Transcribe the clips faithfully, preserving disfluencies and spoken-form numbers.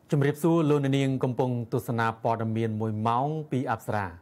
ជំរាបសួរលោកនាងកំពុងទស្សនាព័ត៌មានមួយម៉ោងពីអប្សរា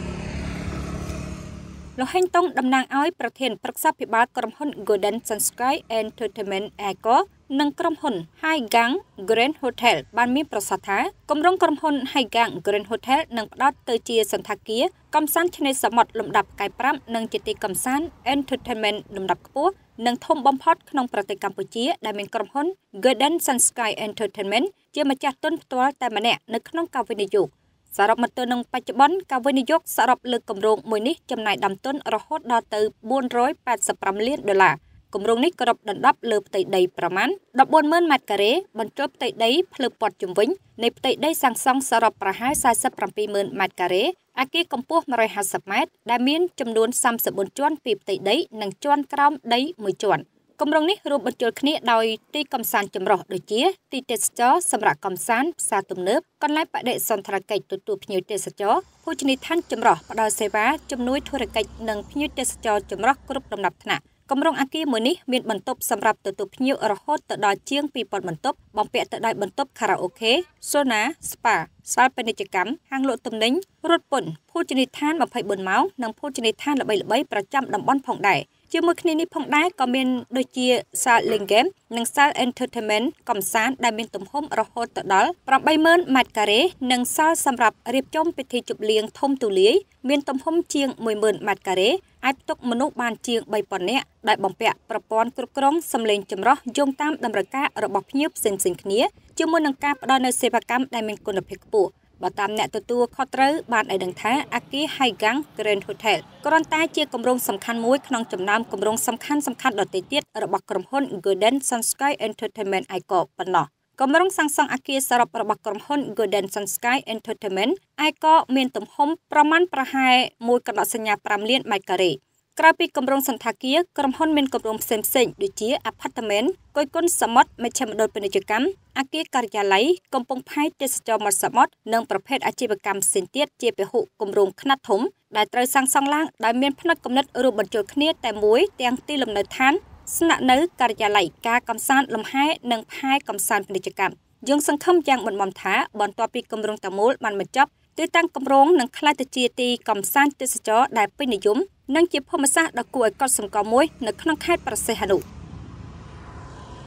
លោកហេងតុងតំណាងឲ្យប្រធានប្រឹក្សាភិបាលក្រុមហ៊ុន Golden Sunsky Entertainment Eco និងក្រុមហ៊ុន Haigang Grand Hotel បានមានប្រសាសន៍ថាគម្រោងក្រុមហ៊ុន Haigang Grand Hotel នឹងផ្ដល់ទៅជាសន្តាគារកំសាន្តឆ្នេរសមុទ្រលំដាប់ផ្កាយប្រាំនិងជាទីកំសាន្ត Entertainment លំដាប់ខ្ពស់និងធំបំផុតក្នុងប្រទេសកម្ពុជាដែលមានក្រុមហ៊ុន Golden Sunsky Entertainment ជាម្ចាស់ទុនផ្ទាល់តែម្នាក់នៅក្នុងការវិនិយោគសរុបមកទល់នឹងបច្ចុប្បន្នការវិនិយោគសរុបលើគម្រោងមួយនេះចំណាយដើមទុនរហូតដល់ទៅបួនរយប៉ែតសិបប្រាំលានដុល្លារគម្រោងនេះគ្របដណ្ដប់លើផ្ទៃដីប្រមាណដប់បួនម៉ឺនម៉ែត្រការ៉េបញ្ចូលផ្ទៃដីភ្លឺព័ទ្ធជុំវិញនៃផ្ទៃដីសាងសង់សរុបប្រហែល សែសិបប្រាំពីរម៉ឺនម៉ែត្រការ៉េអគារកម្ពស់មួយរយហាសិបម៉ែត្រដែលមានចំនួនសាមសិបបួនជាន់ពីផ្ទៃដីនិងជាន់ក្រោមដីមួយជាន់គម្រោងនេះរួមបញ្ចូលគ្នាដោយទីកំសាន្តចម្រុះដូចជាទីទេសចរសម្រាប់កំសាន្តផ្សារទំនើបកន្លែងបដិសណ្ឋារកិច្ចទទួលភ្ញៀវទេសចរភោជនីយដ្ឋានចម្រុះផ្ដល់សេវាជំនួយធុរកិច្ចនិងភ្ញៀវទេសចរចម្រុះគ្រប់លំដាប់ថ្នាក់គម្រោងអគារមួយនេះមានបន្ទប់សម្រាប់ទទួលភ្ញៀវរហូតទៅដល់ជាងពីរពាន់បន្ទប់បំពាក់ទៅដោយបន្ទប់ខារ៉ាអូខេ សូណា ស្ប៉ា សាលពាណិជ្ជកម្មហាងលក់ទំនិញរថពន្ធភោជនីយដ្ឋានម្ភៃបួនម៉ោងនិងភោជនីយដ្ឋានល្បីៗប្រចាំតំបន់ផងដែរជាមួយគ្នានេះផងដែរក៏មានដូចជាសាលលេងហ្គេមនិងសាល Entertainment កំសាន្តដែលមានទំហំរហូតទៅដល់ប្រាំបីម៉ឺនម៉ែត្រការ៉េនិងសាលសម្រាប់រៀបចំពិធីជប់លៀងធំទូលាយមានទំហំជាងមួយម៉ឺនម៉ែត្រការ៉េអាចផ្ទុកមនុស្សបានជាងបីពាន់នាក់ដែលបំពាក់ប្រព័ន្ធគ្រប់គ្រងសំឡេងចម្រុះយោងតាមតម្រូវការរបស់ភ្ញៀវផ្សេងៗគ្នាជាមួយនឹងការផ្ដល់នូវសេវាកម្មដែលមានគុណភាពខ្ពស់បើតាមអ្នកទទួលខុសត្រូវបានឲ្យដឹងថាអគារ Haigang Grand Hotel គ្រាន់តែជាគម្រោងសំខាន់មួយក្នុងចំណោមគម្រោងសំខាន់សំខាន់ដទៃទៀតរបស់ក្រុមហ៊ុន Golden Sunsky Entertainment Eco ប៉ុណ្ណោះគម្រោងសាងសង់អគារសរុបរបស់ក្រុមហ៊ុន Golden Sunsky Entertainment Eco មានទំហំប្រមាណប្រហែលមួយកណ្ដោសញ្ញាប្រាំលានម៉ែត្រការ៉េក្រៅពីគម្រោងសន្តាគារក្រុមហ៊ុនមានគម្រោងផ្សេងៗដូចជា Apartment គយគុនសមុទ្រមជ្ឈមណ្ឌលពាណិជ្ជកម្មអគារការិយាល័យកំពង់ផែទេសចរណ៍មាត់សមុទ្រនិងប្រភេទអាជីវកម្មផ្សេងទៀតជាពហុគម្រោងខ្នាតធំដែលត្រូវសាងសង់ឡើងដោយមានផ្នត់គំនិតរួមបញ្ចូលគ្នាតែមួយទាំងទីលំនៅឋានស្នាក់នៅការិយាល័យការកំសាន្តលំហែនិងផែកំសាន្តពាណិជ្ជកម្មយើងសង្ឃឹមយ៉ាងមិនបំថាបន្ទាប់ពីគម្រោងទាំងមូលបានបញ្ចប់ទីតាំងគម្រោងនឹងក្លាយទៅជាទីកំសាន្តទេសចរណ៍ដែលពេញនិយមនិងជាភូមិសាស្ត្រដ៏គួរឲ្យកត់សម្គាល់មួយនៅក្នុងខេត្តព្រះសីហនុ